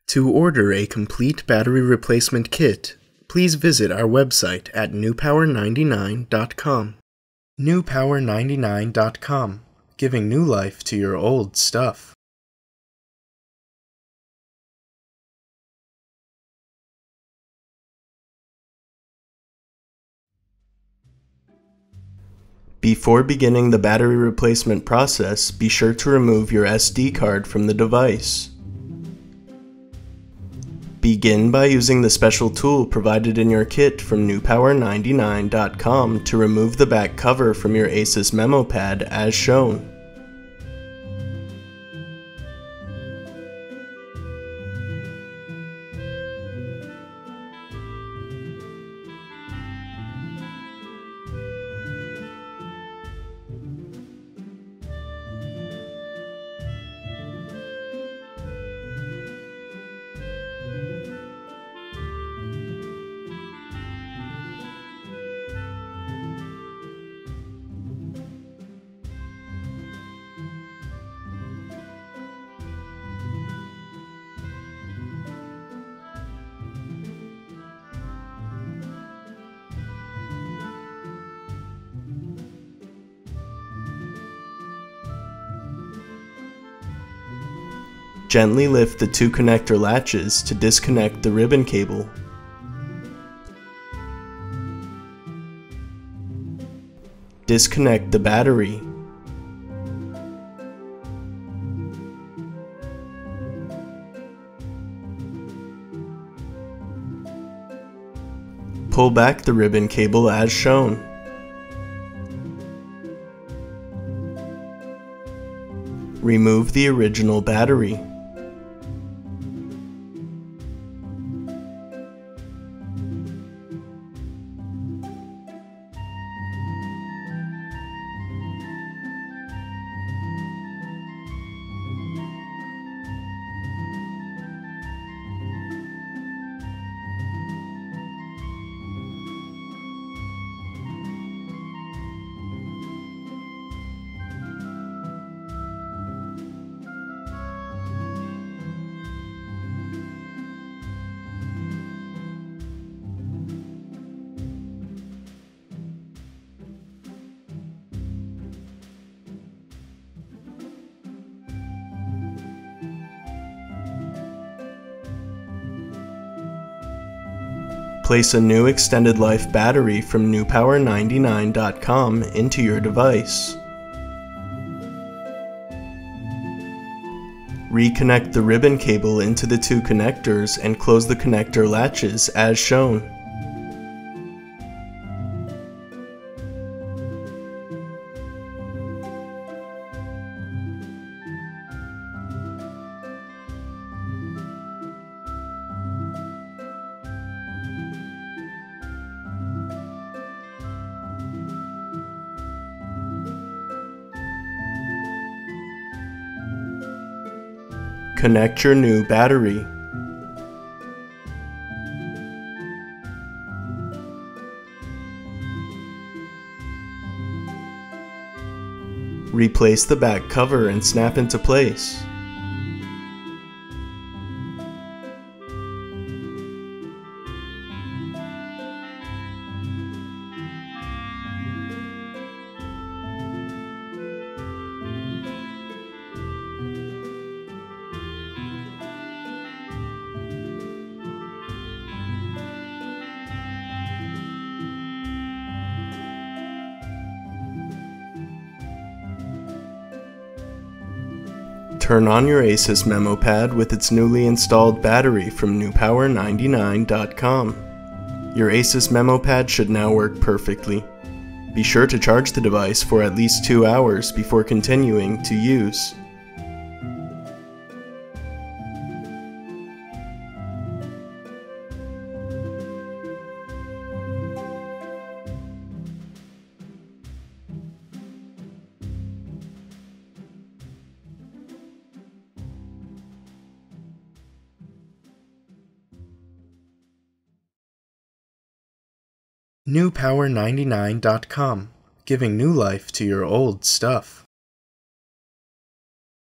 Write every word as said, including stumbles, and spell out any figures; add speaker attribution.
Speaker 1: To order a complete battery replacement kit, please visit our website at new power ninety-nine dot com. new power ninety-nine dot com, giving new life to your old stuff. Before beginning the battery replacement process, be sure to remove your S D card from the device. Begin by using the special tool provided in your kit from new power ninety-nine dot com to remove the back cover from your Asus MeMo pad as shown. Gently lift the two connector latches to disconnect the ribbon cable. Disconnect the battery. Pull back the ribbon cable as shown. Remove the original battery. Place a new extended life battery from new power ninety-nine dot com into your device. Reconnect the ribbon cable into the two connectors and close the connector latches as shown. Connect your new battery. Replace the back cover and snap into place. Turn on your Asus MeMo pad with its newly installed battery from new power ninety-nine dot com. Your Asus MeMo pad should now work perfectly. Be sure to charge the device for at least two hours before continuing to use. new power ninety-nine dot com, giving new life to your old stuff.